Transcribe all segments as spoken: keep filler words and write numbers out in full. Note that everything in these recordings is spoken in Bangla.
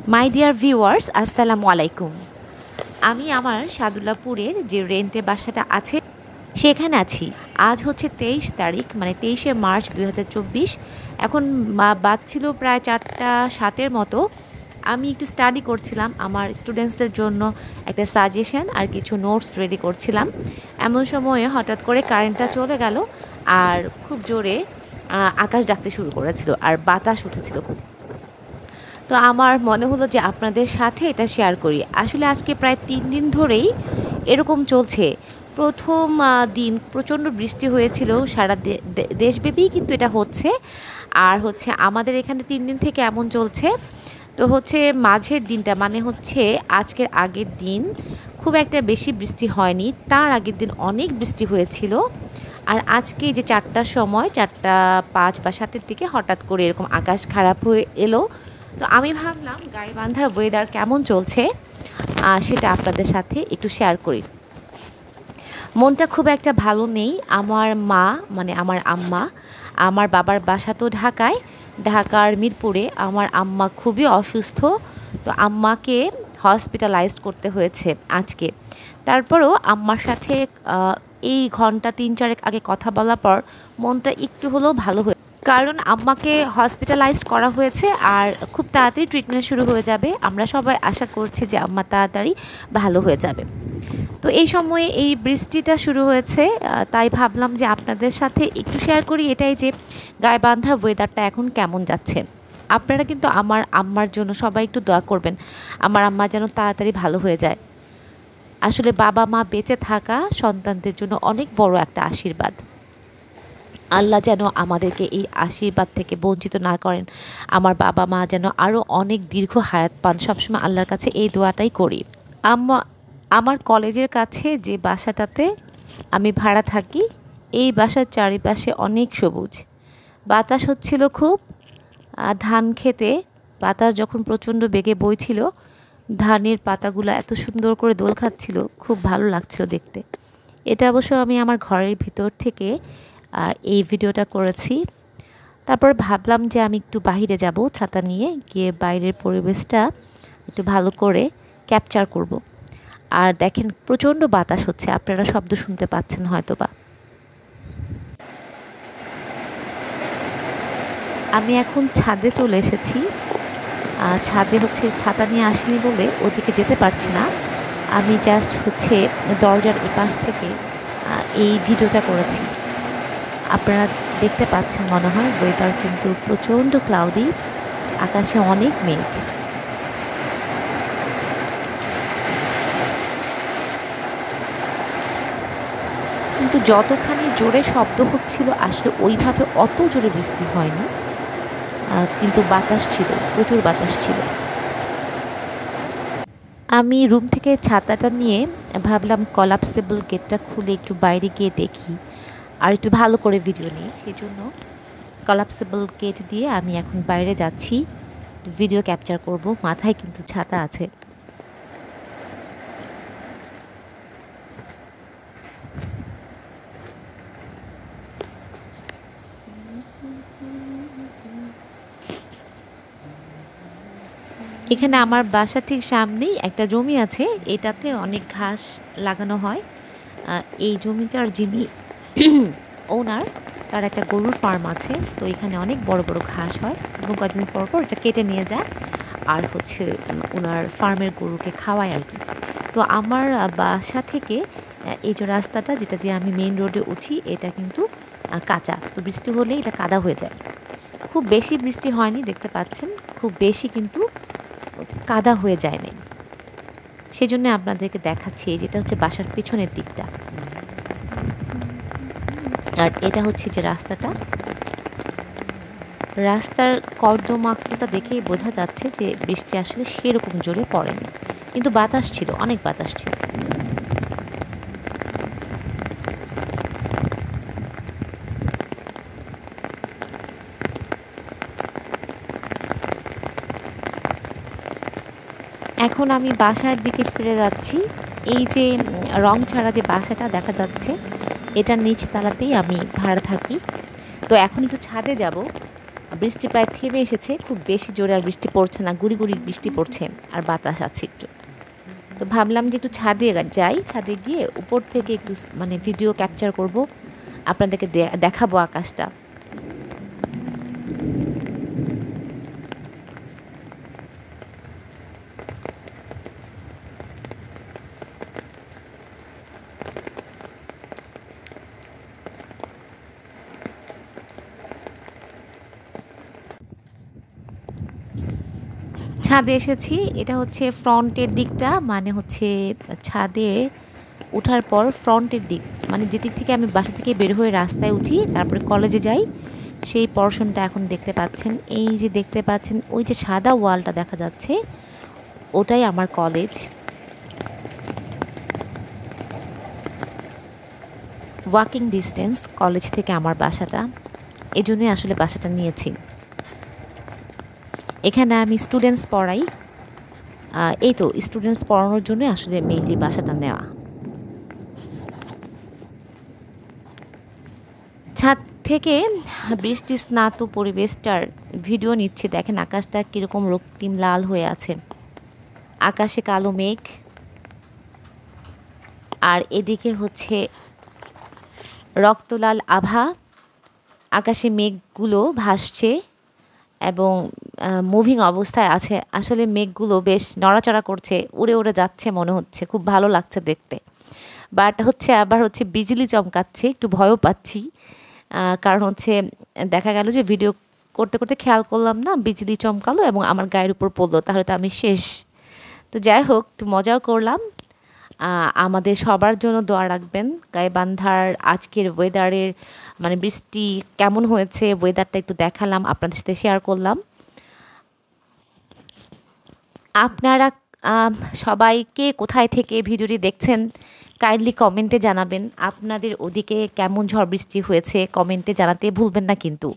মাই ডিয়ার ভিউয়ার্স, আসসালামু আলাইকুম। আমি আমার সাদুল্লাপুরের যে রেন্টে বাসাটা আছে সেখানে আছি। আজ হচ্ছে তেইশ তারিখ, মানে তেইশে মার্চ দুই হাজার চব্বিশ। এখন বাজছিল প্রায় চারটা সাতের মতো। আমি একটু স্টাডি করছিলাম, আমার স্টুডেন্টসদের জন্য একটা সাজেশন আর কিছু নোটস রেডি করছিলাম। এমন সময়ে হঠাৎ করে কারেন্টটা চলে গেল আর খুব জোরে আকাশ ডাকতে শুরু করেছিল আর বাতাস উঠেছিল খুব। তো আমার মনে হলো যে আপনাদের সাথে এটা শেয়ার করি। আসলে আজকে প্রায় তিন দিন ধরেই এরকম চলছে। প্রথম দিন প্রচণ্ড বৃষ্টি হয়েছিল, সারা দেশব্যাপী কিন্তু এটা হচ্ছে। আর হচ্ছে আমাদের এখানে তিন দিন থেকে এমন চলছে। তো হচ্ছে মাঝের দিনটা মানে হচ্ছে আজকের আগের দিন খুব একটা বেশি বৃষ্টি হয়নি, তার আগের দিন অনেক বৃষ্টি হয়েছিল। আর আজকে যে চারটার সময়, চারটা পাঁচ বা সাতের দিকে হঠাৎ করে এরকম আকাশ খারাপ হয়ে এলো। তো আমি ভাবলাম গাইবান্ধার ওয়েদার কেমন চলছে সেটা আপনাদের সাথে একটু শেয়ার করি। মনটা খুব একটা ভালো নেই। আমার মা মানে আমার আম্মা, আমার বাবার বাসা তো ঢাকায়, ঢাকার মিরপুরে। আমার আম্মা খুবই অসুস্থ, তো আম্মাকে হসপিটালাইজড করতে হয়েছে আজকে। তারপরও আম্মার সাথে এই ঘন্টা তিন চারেক আগে কথা বলার পর মনটা একটু হলেও ভালো হয়ে, কারণ আম্মাকে হসপিটালাইজড করা হয়েছে আর খুব তাড়াতাড়ি ট্রিটমেন্ট শুরু হয়ে যাবে। আমরা সবাই আশা করছি যে আম্মা তাড়াতাড়ি ভালো হয়ে যাবে। তো এই সময়ে এই বৃষ্টিটা শুরু হয়েছে, তাই ভাবলাম যে আপনাদের সাথে একটু শেয়ার করি এটাই যে গাইবান্ধার ওয়েদারটা এখন কেমন যাচ্ছে। আপনারা কিন্তু আমার আম্মার জন্য সবাই একটু দোয়া করবেন, আমার আম্মা যেন তাড়াতাড়ি ভালো হয়ে যায়। আসলে বাবা মা বেঁচে থাকা সন্তানদের জন্য অনেক বড় একটা আশীর্বাদ। আল্লাহ যেন আমাদেরকে এই আশীর্বাদ থেকে বঞ্চিত না করেন। আমার বাবা মা যেন আরও অনেক দীর্ঘ হায়াত পান, সবসময় আল্লাহর কাছে এই দোয়াটাই করি। আম্মা আমার কলেজের কাছে যে বাসাটাতে আমি ভাড়া থাকি, এই বাসার চারিপাশে অনেক সবুজ। বাতাস হচ্ছিল খুব। ধান খেতে বাতাস যখন প্রচণ্ড বেগে বইছিল, ধানের পাতাগুলো এত সুন্দর করে দোল খাচ্ছিল, খুব ভালো লাগছিল দেখতে। এটা অবশ্য আমি আমার ঘরের ভিতর থেকে এই ভিডিওটা করেছি। তারপর ভাবলাম যে আমি একটু বাইরে যাব, ছাতা নিয়ে গিয়ে বাইরের পরিবেশটা একটু ভালো করে ক্যাপচার করব। আর দেখেন প্রচণ্ড বাতাস হচ্ছে, আপনারা শব্দ শুনতে পাচ্ছেন হয়তো বা। আমি এখন ছাদে চলে এসেছি। ছাদে হচ্ছে ছাতা নিয়ে আসিনি বলে ওদিকে যেতে পারছি না। আমি জাস্ট হচ্ছে দরজার এপাশ থেকে এই ভিডিওটা করেছি। আপনারা দেখতে পাচ্ছেন মনে হয় ওয়েদার কিন্তু প্রচণ্ড ক্লাউডি, আকাশে অনেক মেঘ। কিন্তু যতখানি জোরে শব্দ হচ্ছিল আসলে ওইভাবে অত জোরে বৃষ্টি হয়নি, কিন্তু বাতাস ছিল, প্রচুর বাতাস ছিল। আমি রুম থেকে ছাতাটা নিয়ে ভাবলাম কলাপসেবল গেটটা খুলে একটু বাইরে গিয়ে দেখি আর একটু ভালো করে ভিডিও নিই। সেই জন্য কলাপসেবল গেট দিয়ে আমি এখন বাইরে যাচ্ছি, ভিডিও ক্যাপচার করব। মাথায় কিন্তু ছাতা আছে। এখানে আমার বাসা ঠিক সামনেই একটা জমি আছে, এটাতে অনেক ঘাস লাগানো হয়। এই জমিটার যিনি ওনার, তার একটা গরুর ফার্ম আছে, তো এখানে অনেক বড় বড় ঘাস হয় এবং কয়েকদিন পর পর এটা কেটে নিয়ে যায় আর হচ্ছে ওনার ফার্মের গরুকে খাওয়ায় আর কি। তো আমার বাসা থেকে এই যে রাস্তাটা যেটা দিয়ে আমি মেইন রোডে উঠি, এটা কিন্তু কাঁচা, তো বৃষ্টি হলে এটা কাদা হয়ে যায়। খুব বেশি বৃষ্টি হয়নি, দেখতে পাচ্ছেন খুব বেশি কিন্তু কাদা হয়ে যায় না। সেজন্য আপনাদেরকে দেখাচ্ছি, যেটা হচ্ছে বাসার পিছনের দিকটা, আর এটা হচ্ছে যে রাস্তাটা। রাস্তার কর্দমাক্তটা দেখেই বোঝা যাচ্ছে যে বৃষ্টি আসলে সেরকম জোরে পড়েনি, কিন্তু বাতাস ছিল, অনেক বাতাস ছিল। এখন আমি বাসার দিকে ফিরে যাচ্ছি। এই যে রং ছাড়া যে বাসাটা দেখা যাচ্ছে, এটার নিচতলাতেই আমি ভাড়া থাকি। তো এখন একটু ছাদে যাব, বৃষ্টি প্রায় থেমে এসেছে, খুব বেশি জোরে আর বৃষ্টি পড়ছে না, গুড়ি গুড়ি বৃষ্টি পড়ছে আর বাতাস আছে একটু। তো ভাবলাম যে একটু ছাদে যাই, ছাদে গিয়ে উপর থেকে একটু মানে ভিডিও ক্যাপচার করব, আপনাদেরকে দেখাবো আকাশটা। ছাদে এসেছি, এটা হচ্ছে ফ্রন্টের দিকটা, মানে হচ্ছে ছাদে ওঠার পর ফ্রন্টের দিক, মানে যে দিক থেকে আমি বাসা থেকে বের হয়ে রাস্তায় উঠি তারপরে কলেজে যাই, সেই পর্শনটা এখন দেখতে পাচ্ছেন। এই যে দেখতে পাচ্ছেন ওই যে সাদা ওয়ালটা দেখা যাচ্ছে, ওটাই আমার কলেজ। ওয়াকিং ডিস্টেন্স কলেজ থেকে আমার বাসাটা, এজন্যই আসলে বাসাটা নিয়েছি। এখানে আমি স্টুডেন্টস পড়াই, এই তো স্টুডেন্টস পড়ানোর জন্য আসলে মেইনলি বাসাটা নেওয়া। ছাদ থেকে বৃষ্টি স্নাত পরিবেশটার ভিডিও নিচ্ছে। দেখেন আকাশটা কীরকম রক্তিম লাল হয়ে আছে, আকাশে কালো মেঘ, আর এদিকে হচ্ছে রক্তলাল আভা, আকাশে মেঘগুলো ভাসছে এবং মুভিং অবস্থায় আছে। আসলে মেঘগুলো বেশ নড়াচড়া করছে, উড়ে উড়ে যাচ্ছে মনে হচ্ছে, খুব ভালো লাগছে দেখতে। বাট হচ্ছে আবার হচ্ছে বিজলি চমকাচ্ছে, একটু ভয়ও পাচ্ছি, কারণ হচ্ছে দেখা গেল যে ভিডিও করতে করতে খেয়াল করলাম না, বিজলি চমকালো এবং আমার গায়ের উপর পড়লো, তাহলে তো আমি শেষ। তো যাই হোক, একটু মজাও করলাম। আমাদের সবার জন্য দোয়া রাখবেন। গাইবান্ধার আজকের ওয়েদারের মানে বৃষ্টি কেমন হয়েছে, ওয়েদারটা একটু দেখালাম, আপনাদের সাথে শেয়ার করলাম। আপনারা সবাইকে কোথায় থেকে ভিডিওটি দেখছেন কাইন্ডলি কমেন্টে জানাবেন। আপনাদের ওদিকে কেমন ঝড় বৃষ্টি হয়েছে কমেন্টে জানাতে ভুলবেন না কিন্তু।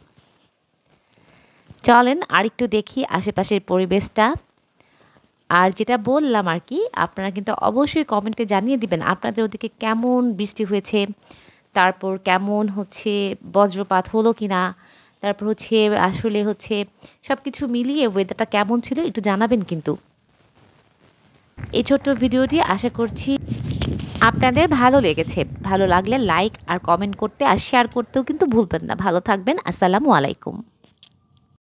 চলেন আরেকটু দেখি আশেপাশের পরিবেশটা। আর যেটা বললাম আর কি, আপনারা কিন্তু অবশ্যই কমেন্টে জানিয়ে দিবেন আপনাদের ওদিকে কেমন বৃষ্টি হয়েছে, তারপর কেমন হচ্ছে বজ্রপাত হলো কি না, তারপর হচ্ছে আসলে হচ্ছে সব কিছু মিলিয়ে ওয়েদারটা কেমন ছিল একটু জানাবেন কিন্তু। এই ছোট্ট ভিডিওটি আশা করছি আপনাদের ভালো লেগেছে। ভালো লাগলে লাইক আর কমেন্ট করতে আর শেয়ার করতেও কিন্তু ভুলবেন না। ভালো থাকবেন। আসসালামু আলাইকুম।